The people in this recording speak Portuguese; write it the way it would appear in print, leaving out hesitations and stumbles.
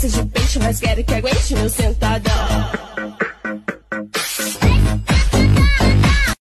cabeça de peixe, mas quero que aguente meu sentadão.